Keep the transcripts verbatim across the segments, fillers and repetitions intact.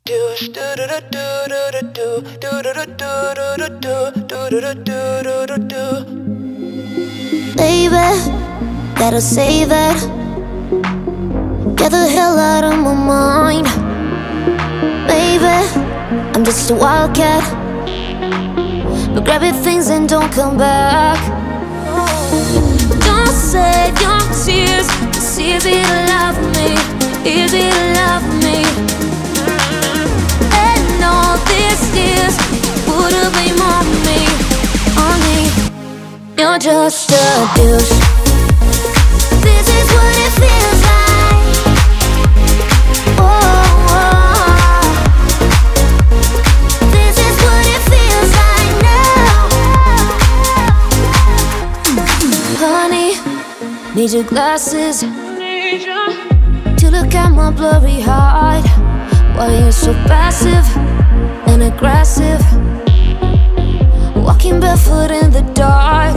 Douche, do do do do do do do do do do do do do do. Baby, gotta say that. Get the hell out of my mind. Baby, I'm just a wildcat, but grab your things and don't come back. Don't save your tears. It's easy to love me, easy to love me. And all these years would've been on me, on me. You're just a douche. This is what it feels like. Oh, oh. This is what it feels like now. Honey, need your glasses to look at my blurry heart. Why you're so passive and aggressive, walking barefoot in the dark.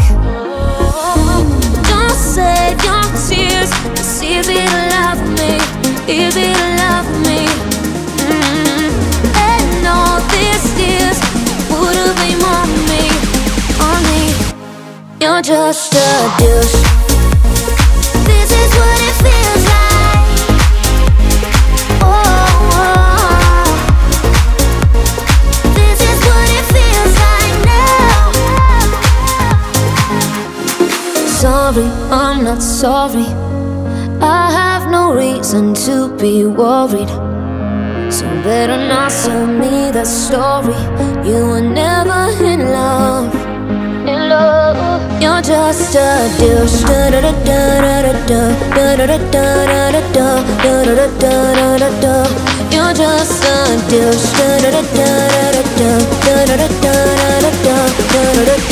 Don't save your tears. It's easy to love me, easy to love me. mm. And all these years would've been on me, on me. You're just a douche. This is what it feels like. Oh, oh. This is what it feels like now. Sorry, I'm not sorry. I have no reason to be worried, so better not tell me that story. You were never in love, in love. You're just a douche. Da da da da da da da da da da da da da da da da. You're just a douche. Da da da da da da da da da da da da da da.